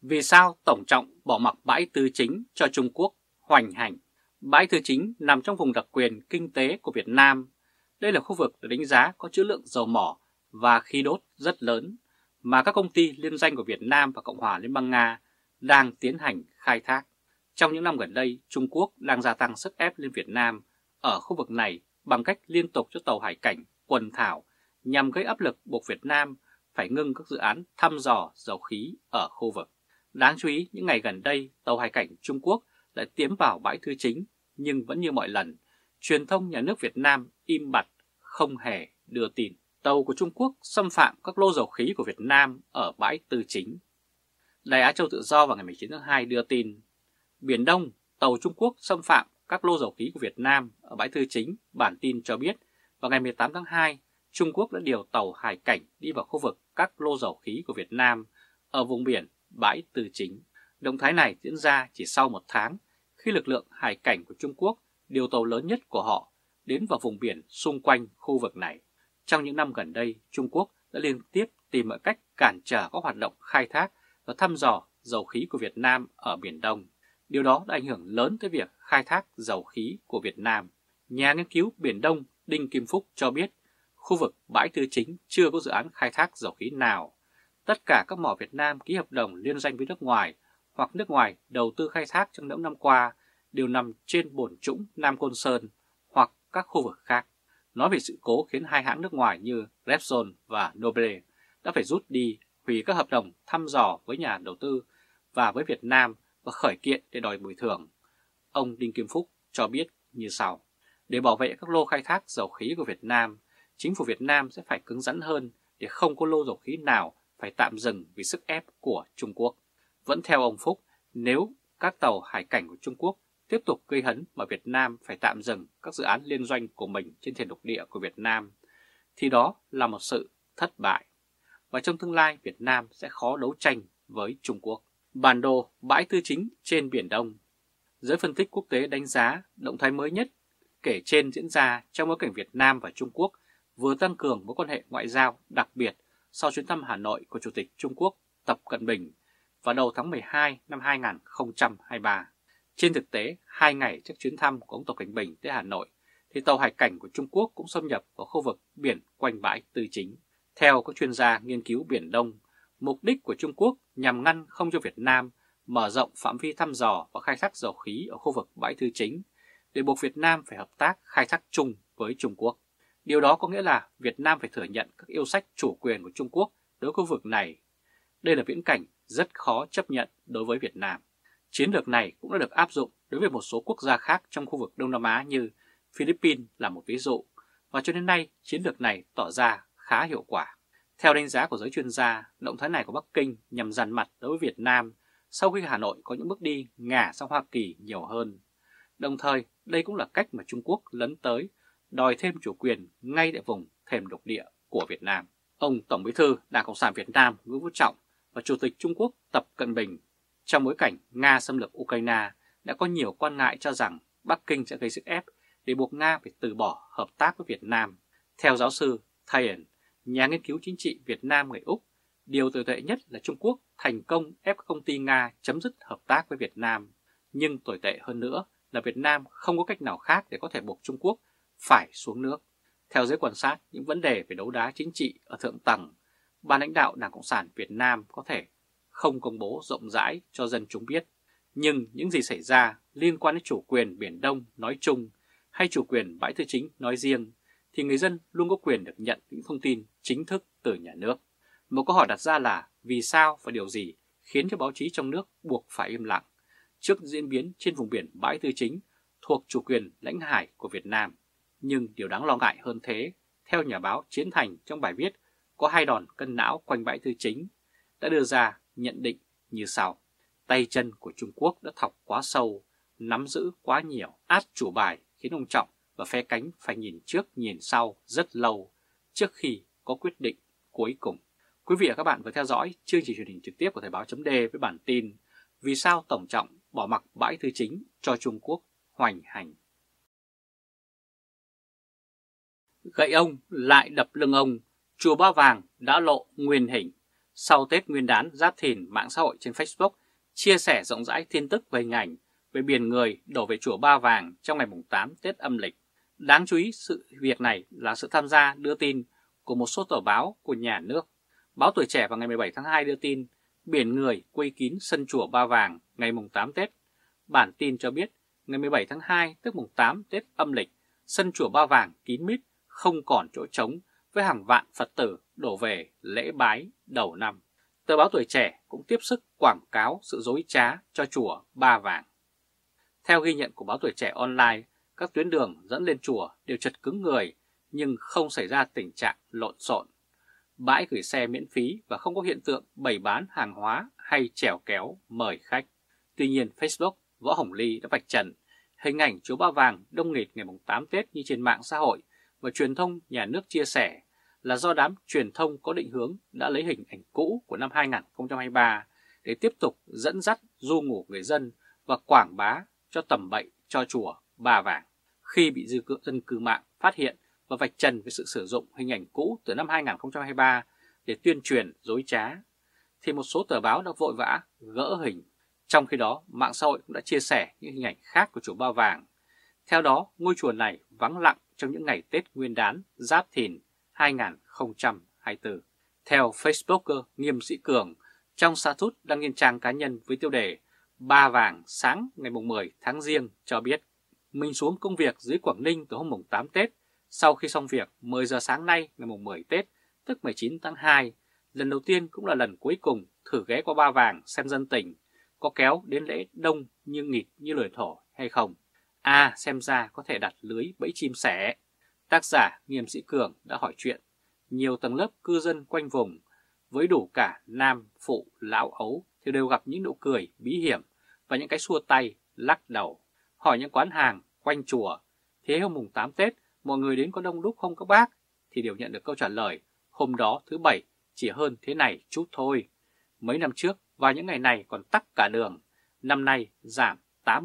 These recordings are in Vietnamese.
Vì sao Tổng Trọng bỏ mặc bãi Tư Chính cho Trung Quốc hoành hành? Bãi Tư Chính nằm trong vùng đặc quyền kinh tế của Việt Nam. Đây là khu vực được đánh giá có trữ lượng dầu mỏ và khí đốt rất lớn mà các công ty liên doanh của Việt Nam và Cộng hòa Liên bang Nga đang tiến hành khai thác. Trong những năm gần đây, Trung Quốc đang gia tăng sức ép lên Việt Nam ở khu vực này bằng cách liên tục cho tàu hải cảnh quần thảo nhằm gây áp lực buộc Việt Nam phải ngưng các dự án thăm dò dầu khí ở khu vực. Đáng chú ý, những ngày gần đây, tàu hải cảnh Trung Quốc lại tiến vào bãi Tư Chính, nhưng vẫn như mọi lần, truyền thông nhà nước Việt Nam im bặt, không hề đưa tin. Tàu của Trung Quốc xâm phạm các lô dầu khí của Việt Nam ở bãi Tư Chính. Đài Á Châu Tự Do vào ngày 19 tháng 2 đưa tin, Biển Đông, tàu Trung Quốc xâm phạm các lô dầu khí của Việt Nam ở bãi Tư Chính. Bản tin cho biết, vào ngày 18 tháng 2, Trung Quốc đã điều tàu hải cảnh đi vào khu vực các lô dầu khí của Việt Nam ở vùng biển bãi Tư Chính. Động thái này diễn ra chỉ sau một tháng khi lực lượng hải cảnh của Trung Quốc điều tàu lớn nhất của họ đến vào vùng biển xung quanh khu vực này. Trong những năm gần đây, Trung Quốc đã liên tiếp tìm mọi cách cản trở các hoạt động khai thác và thăm dò dầu khí của Việt Nam ở Biển Đông. Điều đó đã ảnh hưởng lớn tới việc khai thác dầu khí của Việt Nam. Nhà nghiên cứu Biển Đông Đinh Kim Phúc cho biết, khu vực bãi Tư Chính chưa có dự án khai thác dầu khí nào. Tất cả các mỏ Việt Nam ký hợp đồng liên doanh với nước ngoài hoặc nước ngoài đầu tư khai thác trong những năm qua đều nằm trên bồn trũng Nam Côn Sơn hoặc các khu vực khác. Nói về sự cố khiến hai hãng nước ngoài như Repsol và Noble đã phải rút đi, hủy các hợp đồng thăm dò với nhà đầu tư và với Việt Nam và khởi kiện để đòi bồi thường. Ông Đinh Kim Phúc cho biết như sau: để bảo vệ các lô khai thác dầu khí của Việt Nam, chính phủ Việt Nam sẽ phải cứng rắn hơn để không có lô dầu khí nào phải tạm dừng vì sức ép của Trung Quốc. Vẫn theo ông Phúc, nếu các tàu hải cảnh của Trung Quốc tiếp tục gây hấn mà Việt Nam phải tạm dừng các dự án liên doanh của mình trên thềm lục địa của Việt Nam, thì đó là một sự thất bại. Và trong tương lai, Việt Nam sẽ khó đấu tranh với Trung Quốc. Bản đồ bãi Tư Chính trên Biển Đông. Giới phân tích quốc tế đánh giá động thái mới nhất kể trên diễn ra trong bối cảnh Việt Nam và Trung Quốc vừa tăng cường mối quan hệ ngoại giao, đặc biệt sau chuyến thăm Hà Nội của Chủ tịch Trung Quốc Tập Cận Bình vào đầu tháng 12 năm 2023. Trên thực tế, 2 ngày trước chuyến thăm của ông Tập Cận Bình tới Hà Nội, thì tàu hải cảnh của Trung Quốc cũng xâm nhập vào khu vực biển quanh bãi Tư Chính. Theo các chuyên gia nghiên cứu Biển Đông, mục đích của Trung Quốc nhằm ngăn không cho Việt Nam mở rộng phạm vi thăm dò và khai thác dầu khí ở khu vực bãi Tư Chính, để buộc Việt Nam phải hợp tác khai thác chung với Trung Quốc. Điều đó có nghĩa là Việt Nam phải thừa nhận các yêu sách chủ quyền của Trung Quốc đối với khu vực này. Đây là viễn cảnh rất khó chấp nhận đối với Việt Nam. Chiến lược này cũng đã được áp dụng đối với một số quốc gia khác trong khu vực Đông Nam Á như Philippines là một ví dụ, và cho đến nay chiến lược này tỏ ra khá hiệu quả. Theo đánh giá của giới chuyên gia, động thái này của Bắc Kinh nhằm dằn mặt đối với Việt Nam sau khi Hà Nội có những bước đi ngả sang Hoa Kỳ nhiều hơn. Đồng thời, đây cũng là cách mà Trung Quốc lấn tới, đòi thêm chủ quyền ngay tại vùng thềm lục địa của Việt Nam. Ông Tổng Bí thư Đảng Cộng sản Việt Nam Nguyễn Phú Trọng và Chủ tịch Trung Quốc Tập Cận Bình trong bối cảnh Nga xâm lược Ukraine đã có nhiều quan ngại cho rằng Bắc Kinh sẽ gây sức ép để buộc Nga phải từ bỏ hợp tác với Việt Nam. Theo giáo sư Thayen, nhà nghiên cứu chính trị Việt Nam người Úc, điều tồi tệ nhất là Trung Quốc thành công ép các công ty Nga chấm dứt hợp tác với Việt Nam. Nhưng tồi tệ hơn nữa là Việt Nam không có cách nào khác để có thể buộc Trung Quốc phải xuống nước. Theo giới quan sát, những vấn đề về đấu đá chính trị ở thượng tầng, ban lãnh đạo Đảng Cộng sản Việt Nam có thể không công bố rộng rãi cho dân chúng biết. Nhưng những gì xảy ra liên quan đến chủ quyền Biển Đông nói chung hay chủ quyền bãi Tư Chính nói riêng, thì người dân luôn có quyền được nhận những thông tin chính thức từ nhà nước. Một câu hỏi đặt ra là vì sao và điều gì khiến cho báo chí trong nước buộc phải im lặng trước diễn biến trên vùng biển bãi Tư Chính thuộc chủ quyền lãnh hải của Việt Nam. Nhưng điều đáng lo ngại hơn thế, theo nhà báo Chiến Thành trong bài viết có 2 đòn cân não quanh bãi Tư Chính, đã đưa ra nhận định như sau: tay chân của Trung Quốc đã thọc quá sâu, nắm giữ quá nhiều, át chủ bài khiến ông Trọng và phe cánh phải nhìn trước nhìn sau rất lâu trước khi có quyết định cuối cùng. Quý vị và các bạn vừa theo dõi chương trình truyền hình trực tiếp của Thời báo chấm với bản tin Vì sao Tổng Trọng bỏ mặc bãi Tư Chính cho Trung Quốc hoành hành. Gậy ông lại đập lưng ông, chùa Ba Vàng đã lộ nguyên hình. Sau Tết Nguyên đán Giáp Thìn, mạng xã hội trên Facebook chia sẻ rộng rãi tin tức về hình ảnh về biển người đổ về chùa Ba Vàng trong ngày 8 Tết âm lịch. Đáng chú ý sự việc này là sự tham gia đưa tin của một số tờ báo của nhà nước. Báo Tuổi Trẻ vào ngày 17 tháng 2 đưa tin biển người quây kín sân chùa Ba Vàng ngày 8 Tết. Bản tin cho biết ngày 17 tháng 2 tức 8 Tết âm lịch, sân chùa Ba Vàng kín mít, không còn chỗ trống với hàng vạn Phật tử đổ về lễ bái đầu năm. Tờ báo Tuổi Trẻ cũng tiếp sức quảng cáo sự dối trá cho chùa Ba Vàng. Theo ghi nhận của báo Tuổi Trẻ Online, các tuyến đường dẫn lên chùa đều chật cứng người nhưng không xảy ra tình trạng lộn xộn. Bãi gửi xe miễn phí và không có hiện tượng bày bán hàng hóa hay chèo kéo mời khách. Tuy nhiên, Facebook Võ Hồng Ly đã vạch trần hình ảnh chùa Ba Vàng đông nghịt ngày 8 Tết như trên mạng xã hội và truyền thông nhà nước chia sẻ là do đám truyền thông có định hướng đã lấy hình ảnh cũ của năm 2023 để tiếp tục dẫn dắt du ngủ người dân và quảng bá cho tầm bậy cho chùa Ba Vàng. Khi bị dân cư mạng phát hiện và vạch trần với sự sử dụng hình ảnh cũ từ năm 2023 để tuyên truyền dối trá, thì một số tờ báo đã vội vã gỡ hình. Trong khi đó, mạng xã hội cũng đã chia sẻ những hình ảnh khác của chùa Ba Vàng. Theo đó, ngôi chùa này vắng lặng trong những ngày Tết Nguyên đán Giáp Thìn 2024. Theo Facebooker Nghiêm Sĩ Cường, trong status đăng trên trang cá nhân với tiêu đề Ba Vàng sáng ngày 10 tháng Giêng cho biết, mình xuống công việc dưới Quảng Ninh từ hôm 8 Tết. Sau khi xong việc 10 giờ sáng nay ngày 10 Tết, tức 19 tháng 2, lần đầu tiên cũng là lần cuối cùng thử ghé qua Ba Vàng xem dân tình, có kéo đến lễ đông như nghịt như lời thổ hay không. Xem ra có thể đặt lưới bẫy chim sẻ. Tác giả Nghiêm Sĩ Cường đã hỏi chuyện nhiều tầng lớp cư dân quanh vùng, với đủ cả nam, phụ, lão ấu thì đều gặp những nụ cười bí hiểm và những cái xua tay, lắc đầu. Hỏi những quán hàng quanh chùa, thế hôm 8 Tết mọi người đến có đông đúc không các bác? Thì đều nhận được câu trả lời, hôm đó thứ Bảy chỉ hơn thế này chút thôi. Mấy năm trước vào những ngày này còn tắc cả đường, năm nay giảm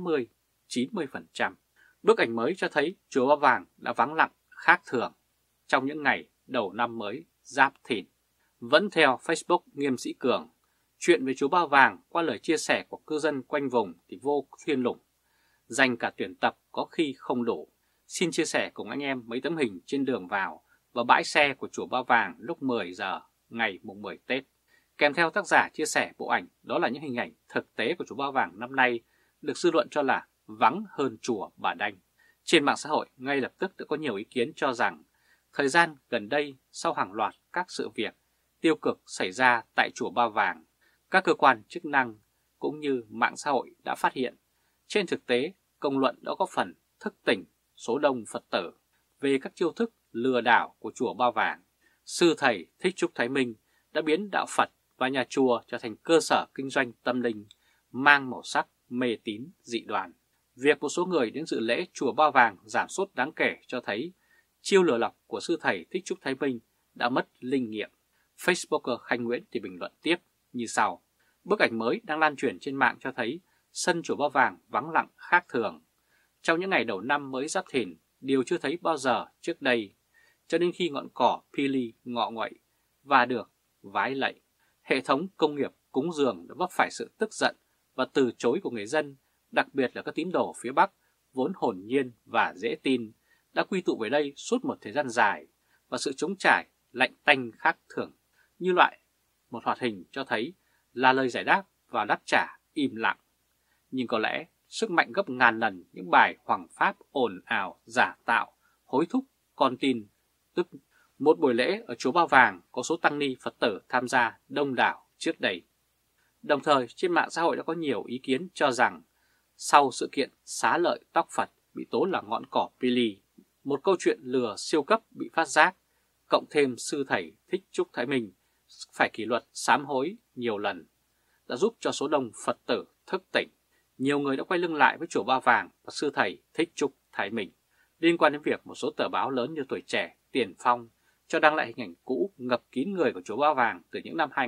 80-90%. Bức ảnh mới cho thấy chùa Ba Vàng đã vắng lặng khác thường trong những ngày đầu năm mới Giáp Thìn. Vẫn theo Facebook Nghiêm Sĩ Cường, chuyện về chùa Ba Vàng qua lời chia sẻ của cư dân quanh vùng thì vô thuyên lủng. Dành cả tuyển tập có khi không đủ. Xin chia sẻ cùng anh em mấy tấm hình trên đường vào và bãi xe của chùa Ba Vàng lúc 10 giờ ngày 10 Tết. Kèm theo tác giả chia sẻ bộ ảnh đó là những hình ảnh thực tế của chùa Ba Vàng năm nay được dư luận cho là vắng hơn chùa Bà Đanh. Trên mạng xã hội ngay lập tức đã có nhiều ý kiến cho rằng thời gian gần đây sau hàng loạt các sự việc tiêu cực xảy ra tại chùa Ba Vàng, các cơ quan chức năng cũng như mạng xã hội đã phát hiện. Trên thực tế, công luận đã có phần thức tỉnh số đông Phật tử về các chiêu thức lừa đảo của chùa Ba Vàng. Sư thầy Thích Trúc Thái Minh đã biến đạo Phật và nhà chùa trở thành cơ sở kinh doanh tâm linh mang màu sắc mê tín dị đoan. Việc một số người đến dự lễ chùa Ba Vàng giảm sút đáng kể cho thấy chiêu lừa lọc của sư thầy Thích Trúc Thái Minh đã mất linh nghiệm. Facebooker Khanh Nguyễn thì bình luận tiếp như sau. Bức ảnh mới đang lan truyền trên mạng cho thấy sân chùa Ba Vàng vắng lặng khác thường. Trong những ngày đầu năm mới Giáp Thìn, điều chưa thấy bao giờ trước đây, cho đến khi ngọn cỏ Pili ngọ nguậy và được vái lạy, hệ thống công nghiệp cúng dường đã vấp phải sự tức giận và từ chối của người dân, đặc biệt là các tín đồ phía Bắc vốn hồn nhiên và dễ tin, đã quy tụ về đây suốt một thời gian dài và sự chống trải lạnh tanh khác thường như loại một hoạt hình cho thấy là lời giải đáp và đáp trả im lặng. Nhưng có lẽ sức mạnh gấp ngàn lần những bài hoằng pháp ồn ào, giả tạo, hối thúc con tin, tức một buổi lễ ở chùa Ba Vàng có số tăng ni Phật tử tham gia đông đảo trước đây. Đồng thời trên mạng xã hội đã có nhiều ý kiến cho rằng sau sự kiện xá lợi tóc Phật bị tố là ngọn cỏ Pili, một câu chuyện lừa siêu cấp bị phát giác, cộng thêm sư thầy Thích Trúc Thái Minh phải kỷ luật sám hối nhiều lần, đã giúp cho số đông Phật tử thức tỉnh. Nhiều người đã quay lưng lại với chùa Ba Vàng và sư thầy Thích Trúc Thái Minh. Liên quan đến việc một số tờ báo lớn như Tuổi Trẻ, Tiền Phong cho đăng lại hình ảnh cũ ngập kín người của chùa Ba Vàng từ những năm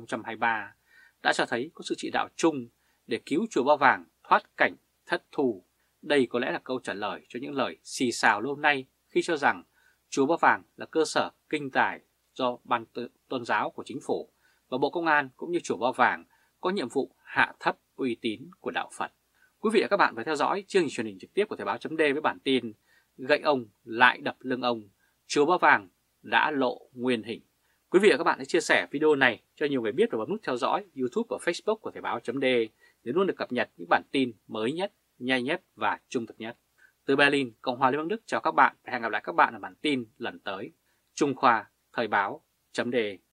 2023 đã cho thấy có sự chỉ đạo chung để cứu chùa Ba Vàng thoát cảnh thất thu. Đây có lẽ là câu trả lời cho những lời xì xào lâu nay khi cho rằng chùa Ba Vàng là cơ sở kinh tài do ban tôn giáo của chính phủ và Bộ Công an cũng như Chùa Ba Vàng có nhiệm vụ hạ thấp uy tín của đạo Phật. Quý vị và các bạn phải theo dõi chương trình truyền hình trực tiếp của Thời báo chấm với bản tin Gậy ông lại đập lưng ông, Chùa Ba Vàng đã lộ nguyên hình. Quý vị và các bạn hãy chia sẻ video này cho nhiều người biết và bấm nút theo dõi YouTube và Facebook của Thời báo chấm để luôn được cập nhật những bản tin mới nhất, nhanh nhất và trung thực nhất. Từ Berlin, Cộng hòa Liên bang Đức chào các bạn và hẹn gặp lại các bạn ở bản tin lần tới. Trung Khoa, Thời báo chấm